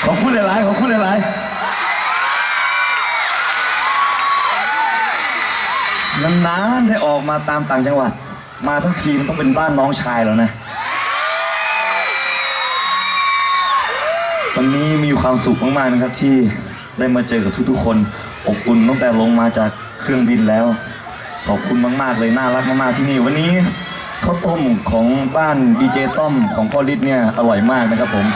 ขอบคุณหลายๆขอบคุณหลายๆนานๆได้ออกมาตามต่างจังหวัดมาทั้งทีมันต้องเป็นบ้านน้องชายแล้วนะวันนี้มีความสุขมากๆนะครับที่ได้มาเจอกับทุกๆคนอบอุ่นตั้งแต่ลงมาจากเครื่องบินแล้วขอบคุณมากๆเลยน่ารักมากๆที่นี่วันนี้ข้าวต้มของบ้านดีเจต้อมของพ่อฤทธิ์เนี่ยอร่อยมากนะครับผม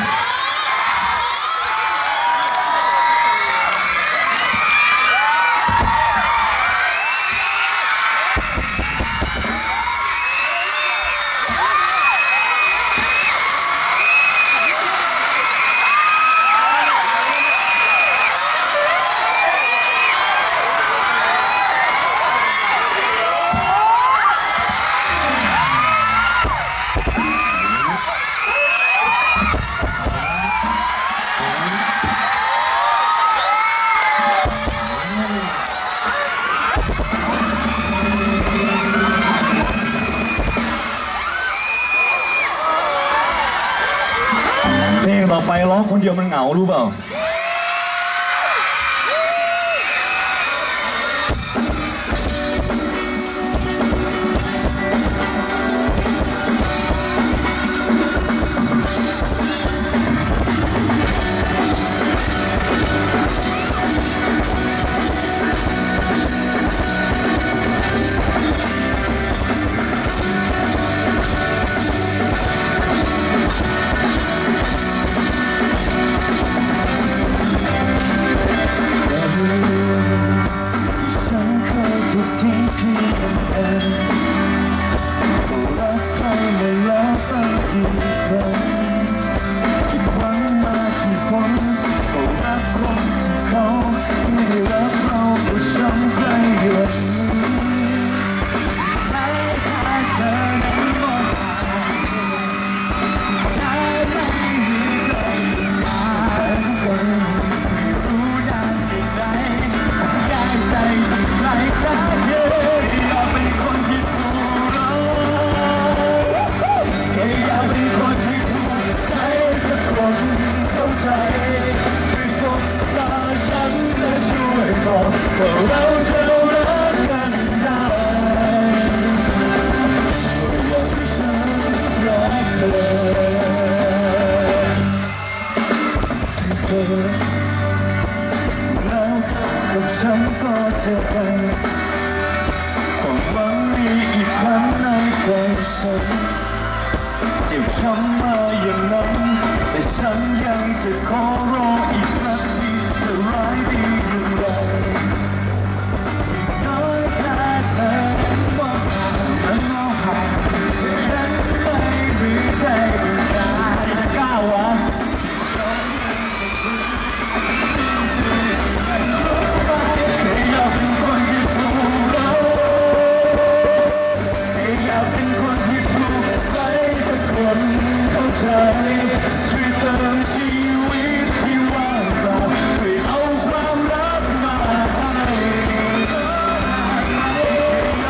ต่อไปร้องคนเดียวมันเหงารู้เปล่าแล้วเธอกับฉันก็จะเป็นความหวังมีอีกครั้งในใจฉันเจ็บช้ำมาอย่างนั้นแต่ฉันยังจะขอรออีกสักทีจะร้ายดีอย่างไรน้อยแค่เธอว่าฉันร้องไห้ฉันไม่มีใจจะกล้าวะช่วยเติมชีวิตที่ว่างเปล่าช่วยเอาความรักมาให้อย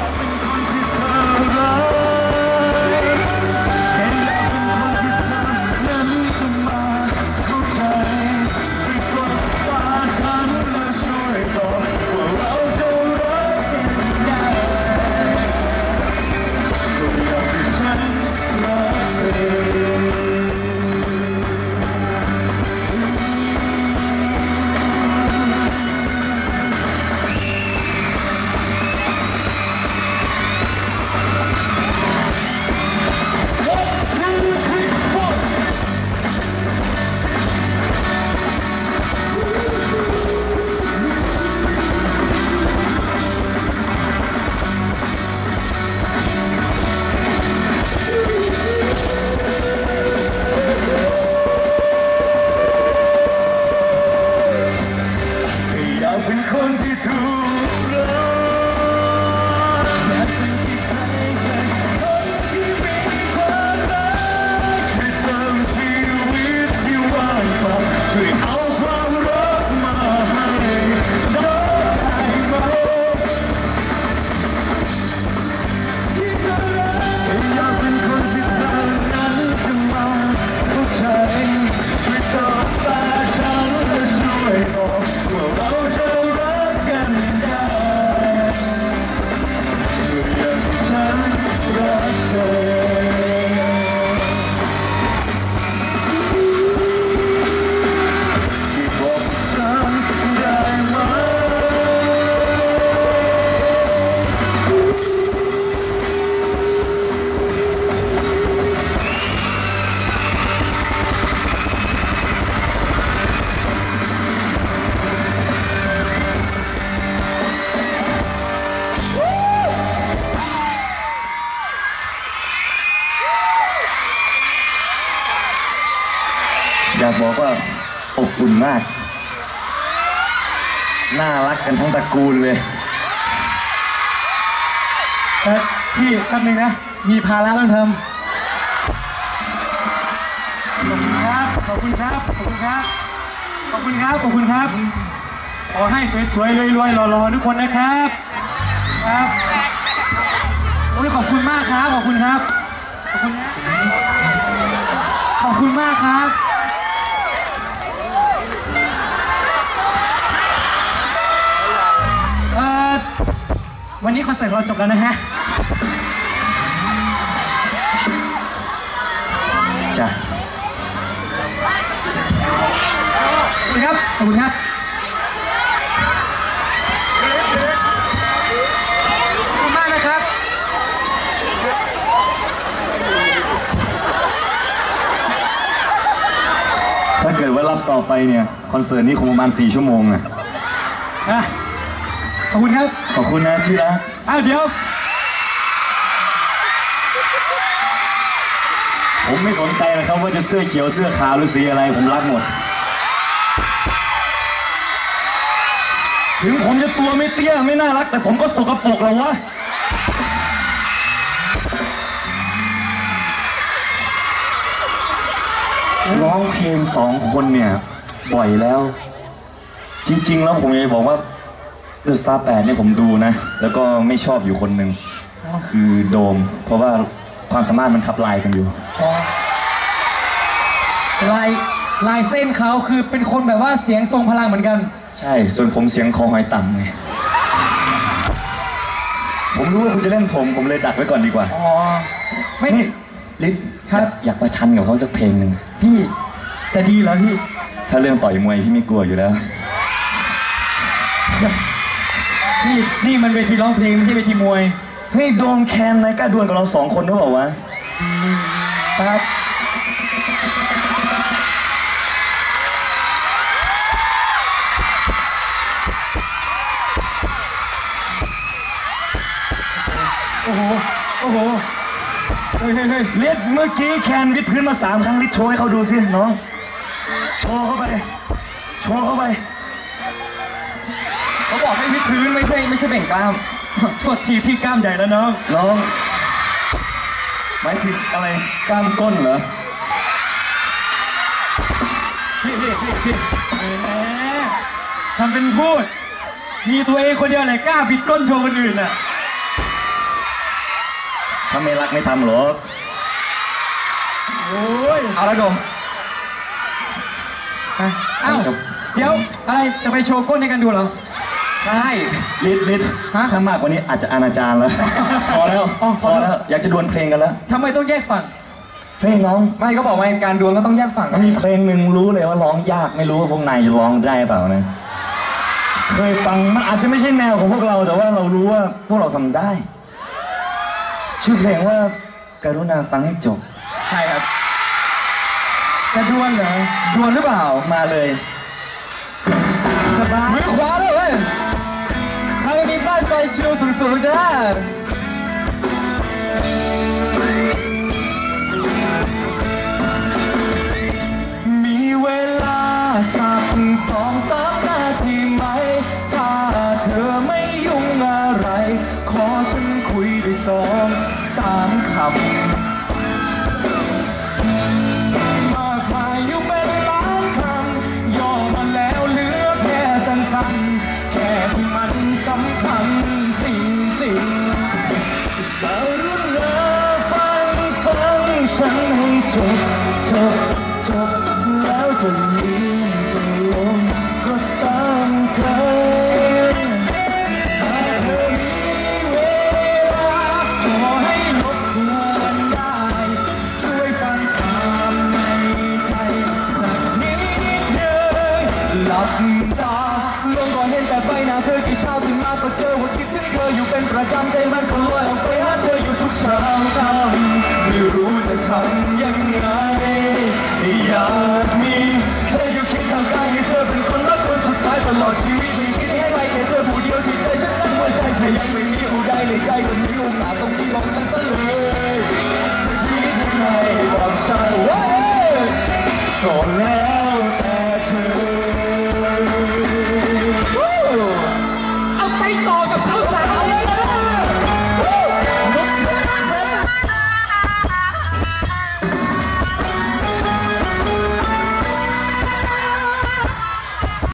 อยากบอกว่าอบอุ่นมากน่ารักกันทั้งตระกูลเลยพี่แป๊บนึงนะมีภาระต้องทำขอบคุณครับขอบคุณครับขอบคุณครับขอบคุณครับขอให้สวยๆรวยๆหล่อๆทุกคนนะครับครับโอ้ยขอบคุณมากครับขอบคุณครับขอบคุณนะขอบคุณมากครับวันนี้คอนเสิร์ตเราจบแล้วนะฮะจ้ะขอบคุณครับขอบคุณครับขอบคุณมากนะครับถ้าเกิดว่ารับต่อไปเนี่ยคอนเสิร์ตนี้คงประมาณ4 ชั่วโมงอะขอบคุณครับขอบคุณนะที่รักเดี๋ยวผมไม่สนใจนะครับว่าจะเสื้อเขียวเสื้อขาวหรือสีอะไรผมรักหมดถึงผมจะตัวไม่เตี้ยไม่น่ารักแต่ผมก็สกปรกแล้ววะร้องเพลง2 คนเนี่ยบ่อยแล้วจริงๆแล้วผมจะบอกว่าThe Star 8เนี่ยผมดูนะแล้วก็ไม่ชอบอยู่คนหนึ่งคือโดมเพราะว่าความสามารถมันทับลายกันอยู่ลายเส้นเขาคือเป็นคนแบบว่าเสียงทรงพลังเหมือนกันใช่ส่วนผมเสียงคอหอยต่ำไงผมรู้ว่าคุณจะเล่นผมเลยดักไว้ก่อนดีกว่าไม่ลิศครับอยากประชันกับเขาสักเพลงหนึ่งพี่จะดีเหรอพี่ถ้าเรื่องต่อยมวยพี่ไม่กลัวอยู่แล้วนี่มันเวทีร้องเพลงไม่ใช่เวทีมวยเฮ้ยโดมแคนนายกล้าดวลกับเรา2 คนหรือเปล่าวะครับโอ้โหโอ้โหเฮ้ยเล็ดเมื่อกี้แคนวิดพื้นมา3 ครั้งลิศโชว์ให้เขาดูสิน้องโชว์เข้าไปเขาบอกให้วิดพื้นไม่ใช่เบ่งกล้ามโทษทีพี่กล้ามใหญ่แล้วน้องหมายถึงอะไรกล้ามก้นเหรอพี่ทำเป็นพูดมีตัวเองคนเดียวไหนกล้าบิดก้นโชว์คนอื่นน่ะถ้าไม่รักไม่ทำหรอกโอ้ยเอาละดมเดี๋ยวอะไรจะไปโชว์ก้นในกันดูเหรอใช่ลิศถ้ามากกว่านี้อาจจะอนาจารแล้วพอแล้วอยากจะดวลเพลงกันแล้วทำไมต้องแยกฝั่งเพลงน้องไม่ก็บอกว่าการดวลก็ต้องแยกฝั่งมีเพลงหนึ่งรู้เลยว่าร้องยากไม่รู้ว่าพวกนายจะร้องได้เปล่านะเคยฟังมันอาจจะไม่ใช่แนวของพวกเราแต่ว่าเรารู้ว่าพวกเราทำได้ชื่อเพลงว่ากรุณาฟังให้จบใช่ครับจะดวลเหรอดวลหรือเปล่ามาเลยสบายมือขวาเลยเว้ยใครมีบ้านไฟชิวสูงๆจ้ามีเวลาสัก2-3 นาทีไหมถ้าเธอไม่ยุ่งอะไรขอฉันคุยด้วย2-3 คำมากมายอยู่เป็นล้านคำย่อมาแล้วเหลือแค่สั้นๆแค่ที่มันสำคัญจริงๆกรุณาฟังฉันให้จบแล้วจะลืมจะลงก็ตามเธอถ้าเธอมีเวลาขอให้รบกวนได้ช่วยฟังความในใจสักนิดหนึ่งหลับตาลงก่อนเห็นแต่ใบหน้าเธอกี่เช้าตื่นมาก็เจอว่าคิดถึงเธออยู่เป็นประจำใจมันก็ลอยออกไปหาเธออยู่ทุกเช้าค่ำไม่รู้จะทำยังไงอยากมีเธออยู่เคียงข้างกายให้เธอเป็นคนรักคนสุดท้ายตลอดชีวิตไม่คิดให้ใครแค่เธอผู้เดียวที่ใจฉันนั้นหัวใจแค่ยังไม่มีผู้ใดในใจก็ทิ้งโอกาสตรงนี้ลงกันซะเลยจะคิดยังไงบอกฉันว่าก่อนแร